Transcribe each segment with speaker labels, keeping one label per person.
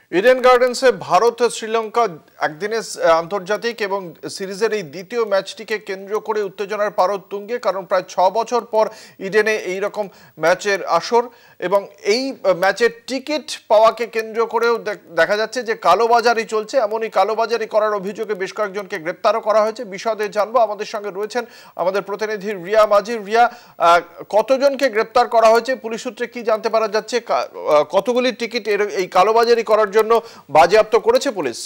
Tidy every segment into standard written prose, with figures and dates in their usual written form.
Speaker 1: Eden গার্ডেন্সে Bharat Sri Lanka একদিনের আন্তর্জাতিক এবং সিরিজের এই দ্বিতীয় ম্যাচটিকে কেন্দ্র করে উত্তেজনার পারদ তুঙ্গে, কারণ প্রায় 6 বছর পর ইডেনে এই রকম ম্যাচের আসর এবং এই ম্যাচের টিকিট পাওয়াকে কেন্দ্র করেও দেখা যাচ্ছে যে কালোবাজারি চলছে। এমনই কালোবাজারি করার অভিযোগে বেশ কয়েকজনকে গ্রেপ্তারও করা হয়েছে। বিশদে জানবো, আমাদের সঙ্গে রয়েছেন আমাদের প্রতিনিধি রিয়া মাঝি। রিয়া, কতজনকে গ্রেপ্তার করা হয়েছে, পুলিশ সূত্রে কি জানতে পারা যাচ্ছে, কতগুলি টিকিট এই কালোবাজারি করার জন্য বাজেয়াপ্ত করেছে পুলিশ?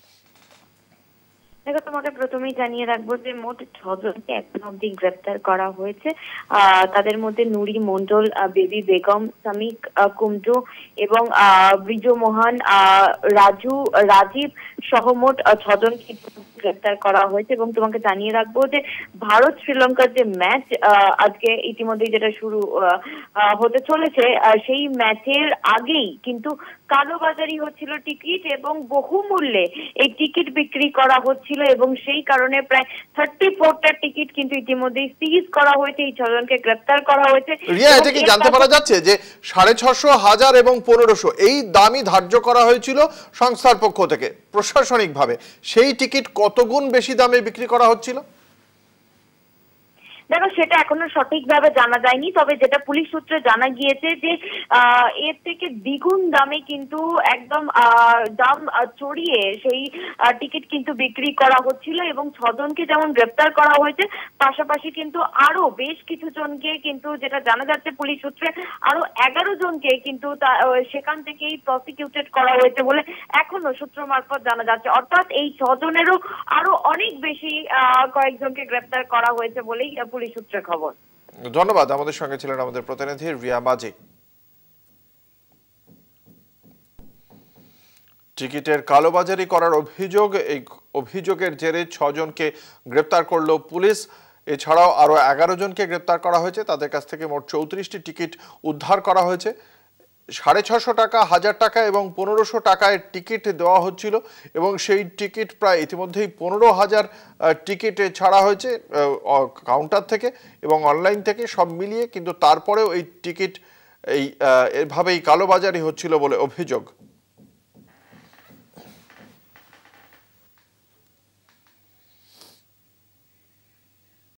Speaker 2: দেখো, তোমাকে প্রথমেই জানিয়ে রাখবো যে মোট 6 জনকে এখন অব্দি গ্রেপ্তার করা হয়েছে। তাদের মধ্যে নুরি মন্ডল, বেবি বেগম, সামিক কুমজু এবং ব্রিজমোহন, রাজীব সহ মোট 6 জনকে গ্রেপ্তার করা হয়েছে। এবং তোমাকে জানিয়ে রাখবো যে ভারত শ্রীলঙ্কার যে ম্যাচ আজকে ইতিমধ্যেই যেটা শুরু হতে চলেছে, সেই ম্যাচের আগেই কিন্তু কালোবাজারি হচ্ছিল টিকিট এবং বহুমূল্যে এই টিকিট বিক্রি করা হচ্ছিল এবং সেই কারণে প্রায় 34টা টিকিট কিন্তু ইতিমধ্যেই সিজ করা হয়েছে। এই 6 জনকে গ্রেপ্তার করা হয়েছে।
Speaker 1: রিয়া, এটা কি জানতে পারা যাচ্ছে যে 650, 1000 এবং 1500 এই দামই ধার্য করা হয়েছিল সংস্থার পক্ষ থেকে প্রশাসনিকভাবে, সেই টিকিট কত গুণ বেশি দামে বিক্রি করা হচ্ছিল?
Speaker 2: দেখো, সেটা এখনো সঠিকভাবে জানা যায়নি, তবে যেটা পুলিশ সূত্রে জানা গিয়েছে যে এর থেকে দ্বিগুণ দামে কিন্তু একদম দাম চড়িয়ে সেই টিকিট কিন্তু বিক্রি করা হচ্ছিল। এবং 6 জনকে যেমন গ্রেপ্তার করা হয়েছে, পাশাপাশি কিন্তু আরো বেশ কিছু জনকে কিন্তু যেটা জানা যাচ্ছে পুলিশ সূত্রে আরো 11 জনকে কিন্তু সেখান থেকেই প্রসিকিউটেড করা হয়েছে বলে এখনো সূত্র মারফত জানা যাচ্ছে। অর্থাৎ এই 6 জনেরও আরো অনেক বেশি কয়েকজনকে গ্রেপ্তার করা হয়েছে বলেই পুলিশ সূত্রে খবর।
Speaker 1: ধন্যবাদ। আমাদের সঙ্গে ছিলেন আমাদের প্রতিনিধি রিয়া মাঝি। টিকিটের কালোবাজারি করার এই অভিযোগের জেরে 6 জনকে গ্রেপ্তার করলো পুলিশ। এছাড়াও আরো 11 জনকে গ্রেপ্তার করা হয়েছে। তাদের কাছ থেকে মোট 34টি টিকিট উদ্ধার করা হয়েছে। 650 টাকা, 1000 টাকা এবং 1500 টাকায় টিকিট দেওয়া হচ্ছিল এবং সেই টিকিট প্রায় ইতিমধ্যেই 15,000 টিকিটে ছাড়া হয়েছে কাউন্টার থেকে এবং অনলাইন থেকে, সব মিলিয়ে। কিন্তু তারপরেও এই টিকিট এভাবেই কালোবাজারি হচ্ছিল বলে অভিযোগ।